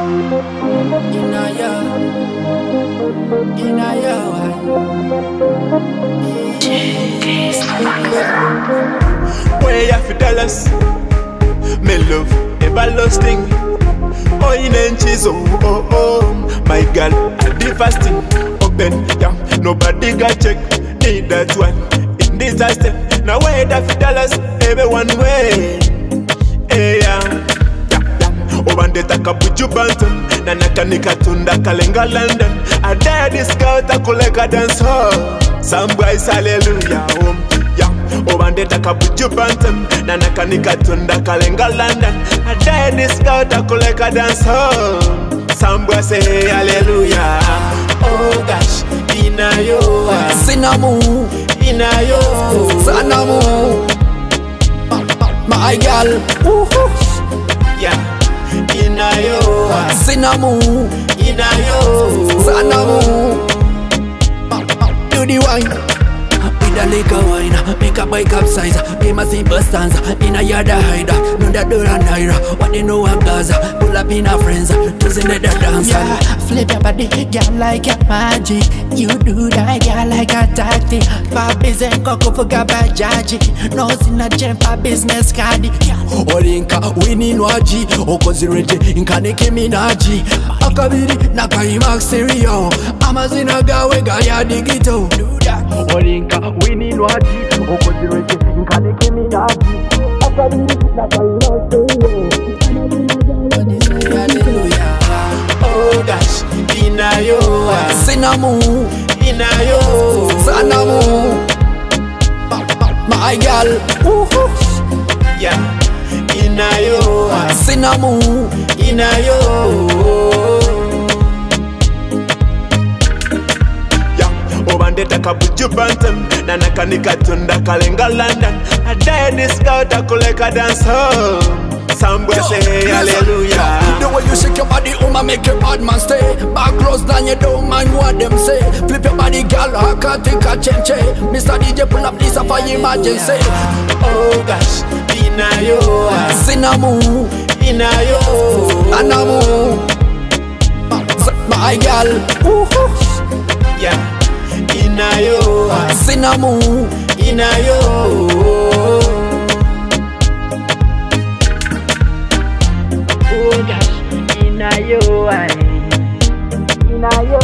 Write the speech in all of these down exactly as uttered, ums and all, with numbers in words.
Where you fi tell us? Me love everlasting. Oh, in inches, oh, oh, oh. My girl, I did fasting. Open, yeah, nobody got check. Need that one in disaster. Now where you fi tell us? Everyone way. Hey, yeah. Obande takabuju bantam na nakanika tunda kalenga London. I dare this girl takuleka dance hall. Some boys hallelujah home. Yeah, obande takabuju bantam na nakanika tunda kalenga London. I dare this girl takuleka dance hall. Some boys say hey, hallelujah. Oh gosh, inayo Zzina mu, inayo Zanamu, my girl. Yeah. Inayo Zzina mu, inayo Zanamu. Do the wine with a liquor wine, make a bike upsize, be my simple stanza. In a yard a hider, know that door and naira. What they know of Gaza, pull up in a friends, losing the dance. Yeah, flip your body, girl, like a magic. You do that, girl, like a tactic. Papi's and coco for gabajaji. No sin a gem for business cardi. Olinka winning waji, okozirete inkanike minaji. Akabiri nakaimak stereo, amazina gawe gaya digito. Olinka winning waji, okozirete inkanike minaji. Akabiri nakaimak stereo. Hallelujah. Oh gosh, inayo Zzina mu, inayo Zanamu, my girl. Yeah, inayo Zzina mu, inayo. Yeah, obande takabuju bantam na nakanika tunda kalenga London. I dare this girl takuleka dance hall. Some boys say hey, hallelujah. The way you shake your body, Uma make your bad man stay. Back close down, you don't mind what them say. Flip your body, girl, I can't take a change. Mister D J, pull up this up for emergency. Oh gosh, inayo Zzina mu, inayo Zanamu, my girl. Yeah, inayo Zzina mu, inayo. Oh gosh, inayo inayo.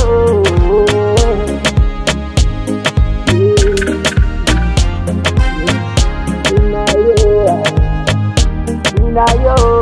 Inayo, inayo.